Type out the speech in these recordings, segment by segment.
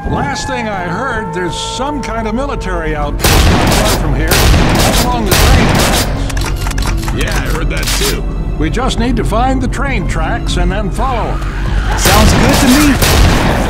Last thing I heard, there's some kind of military outpost not far from here, up along the train tracks. Yeah, I heard that too. We just need to find the train tracks and then follow them. Sounds good to me.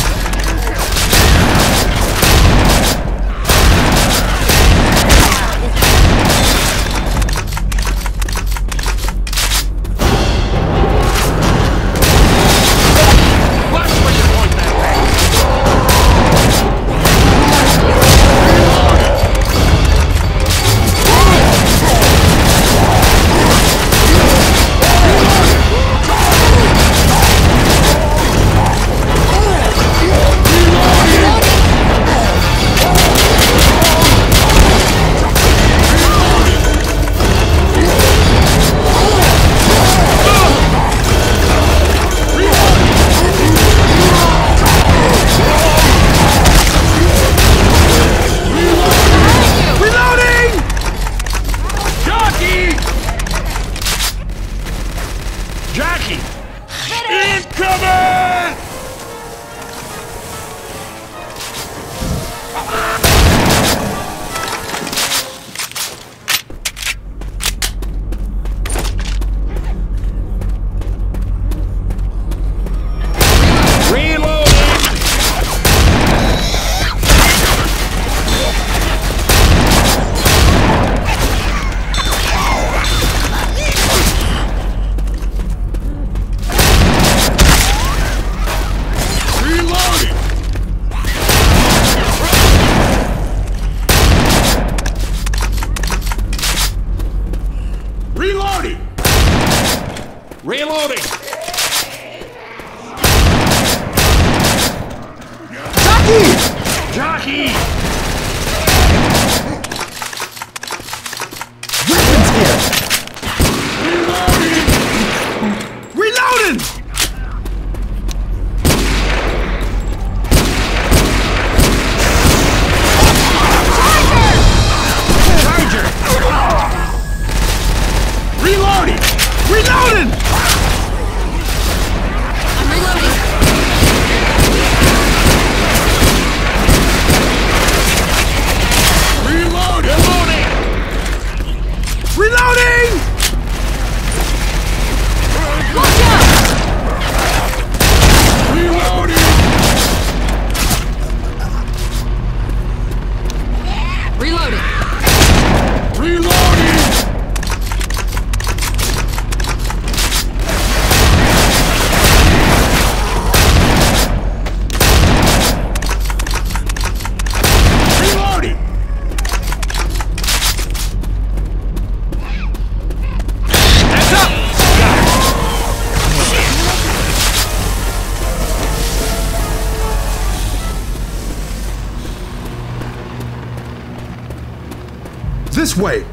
This way!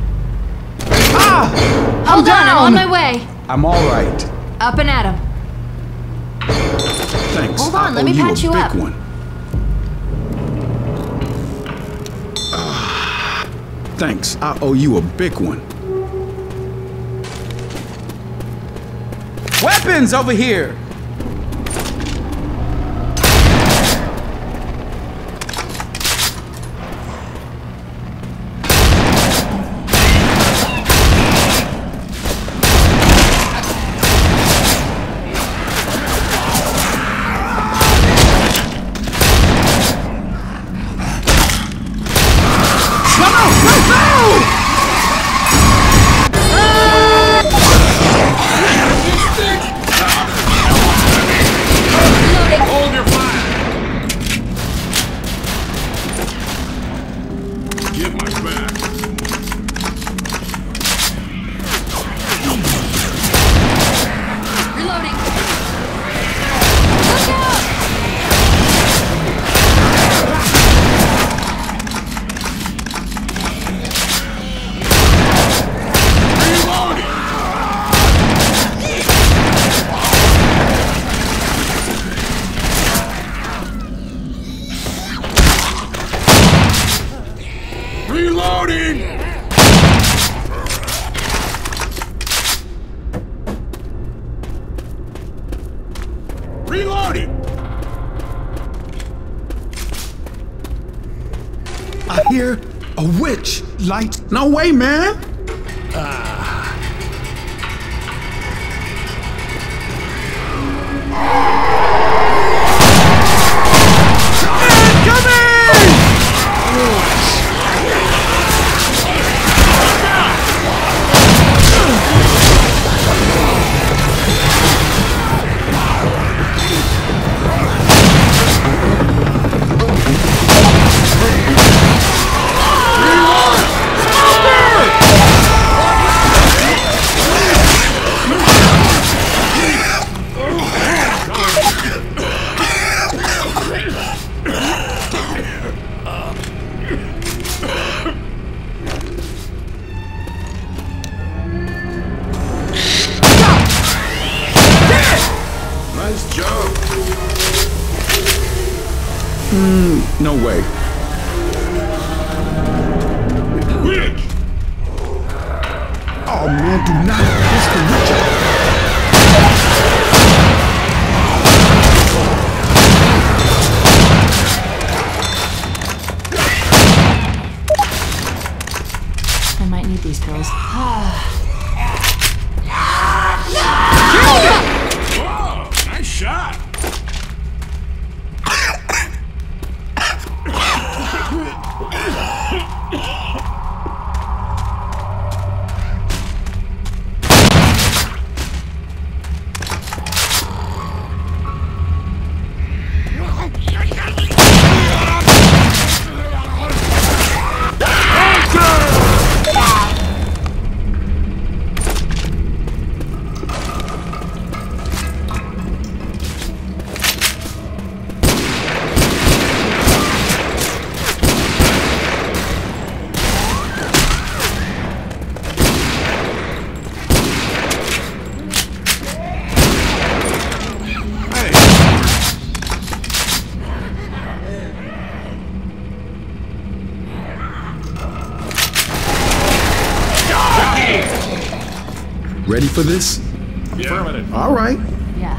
Ah! Hold on, I'm on my way. I'm all right. Up and at 'em. Thanks. Hold on, let me patch you up. One. Thanks. I owe you a big one. Weapons over here! here? A witch? Light? No way, man! No way. Oh man, do not piss the witch out. I might need these pills. Whoa, nice shot. Ready for this? Affirmative. All right. Yeah.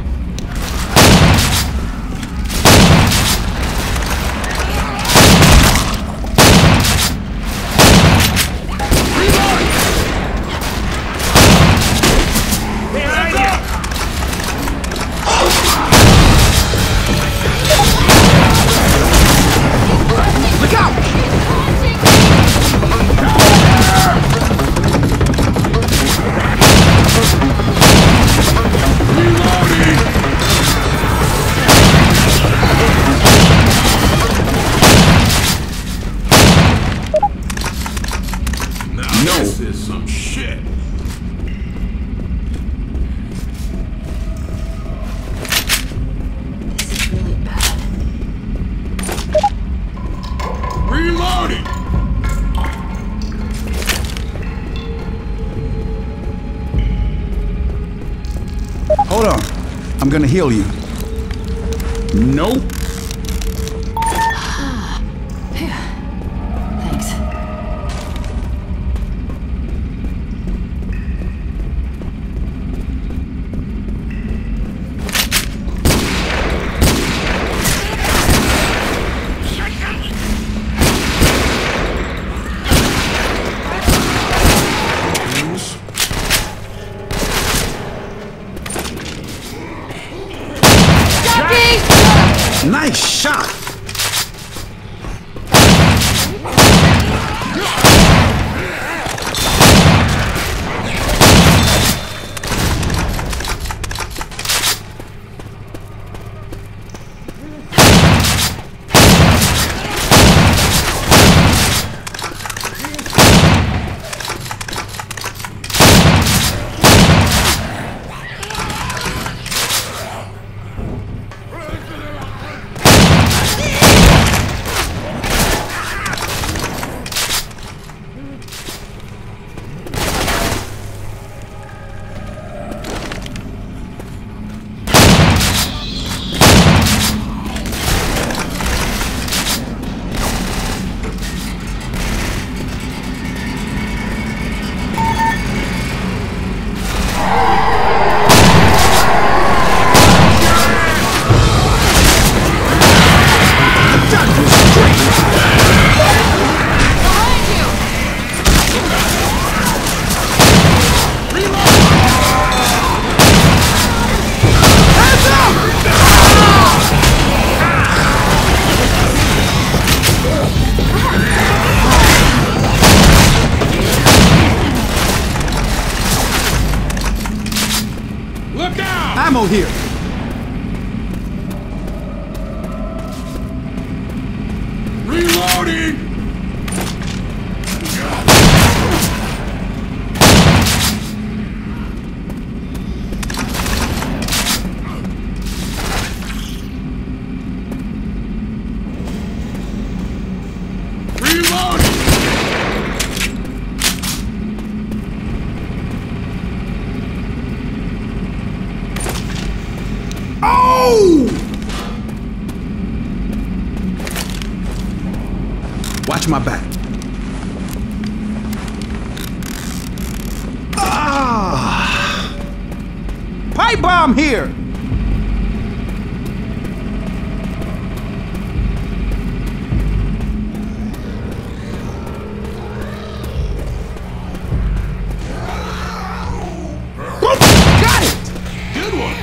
Look out! This is some shit. Reloading. Hold on. I'm gonna heal you. Nope. Thanks. Nice shot! Ammo here. Reloading! Watch my back. Ah! Pipe bomb here! Got it! Good one!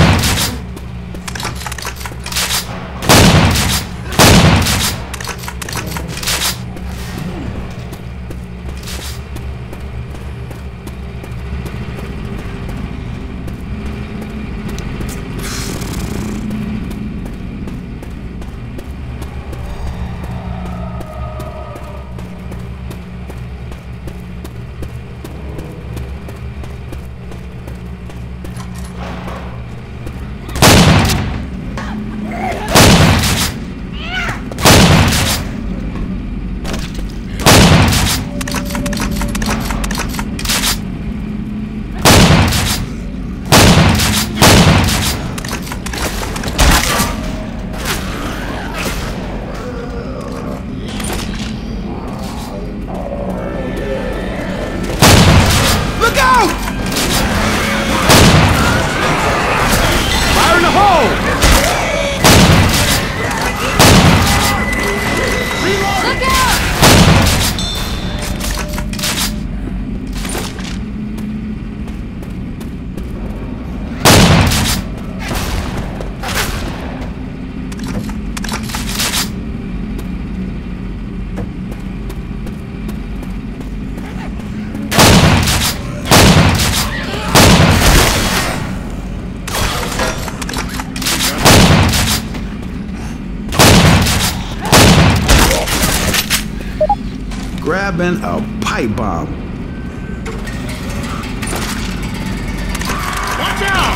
Grabbing a pipe bomb. Watch out!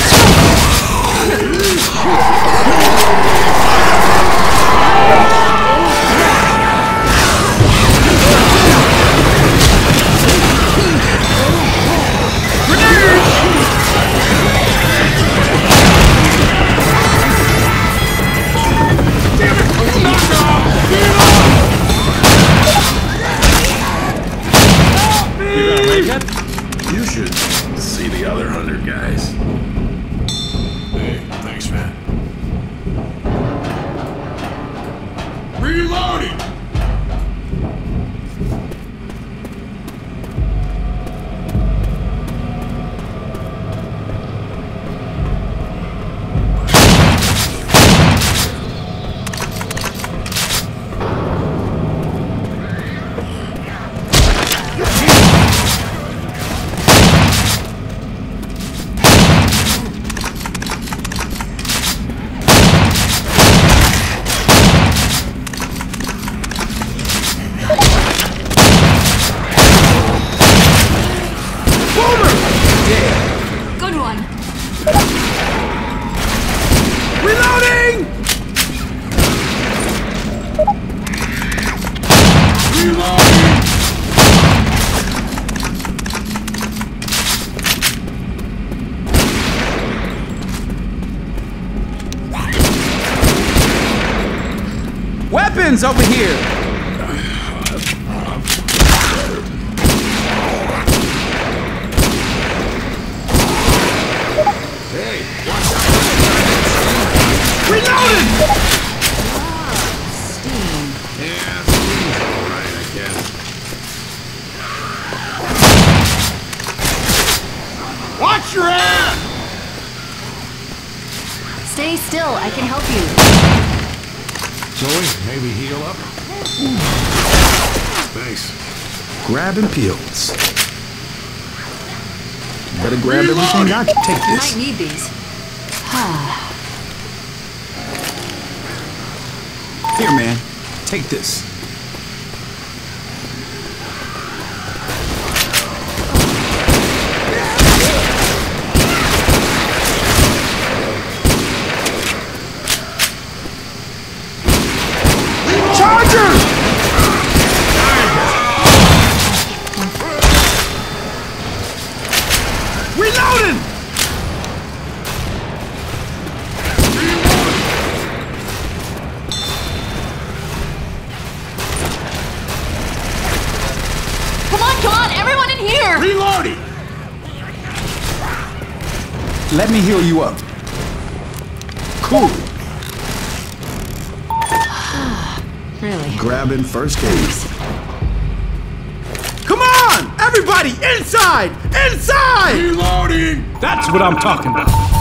You should see the other 100 guys. Hey, thanks, man. Reloading! Good one. Reloading! Weapons over here! Reloaded! Steam. Yeah, seems alright, I guess. Watch your ass! Stay still. I can help you. Zoe, maybe heal up? Thanks. Grabbing pills. Better grab everything I can take I this. might need these. Here, man. Take this. Charger! Reloading! Come on, everyone in here! Reloading! Let me heal you up. Cool. Really? Grabbing first aid. Come on! Everybody, inside! Inside! Reloading! That's what I'm talking about.